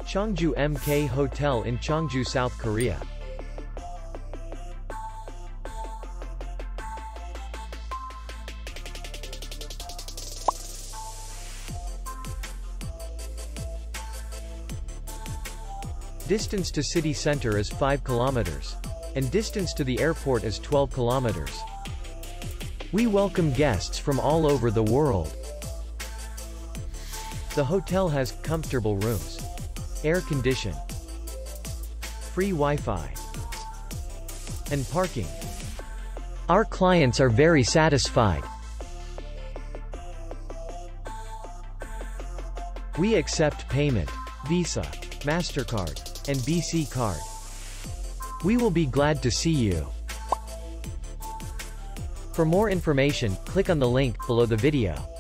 Cheongju MK Hotel in Cheongju, South Korea. Distance to city center is 5 kilometers. And distance to the airport is 12 kilometers. We welcome guests from all over the world. The hotel has comfortable rooms, air condition, free Wi-Fi, and parking. Our clients are very satisfied. We accept payment, Visa, MasterCard, and BC card. We will be glad to see you. For more information, click on the link below the video.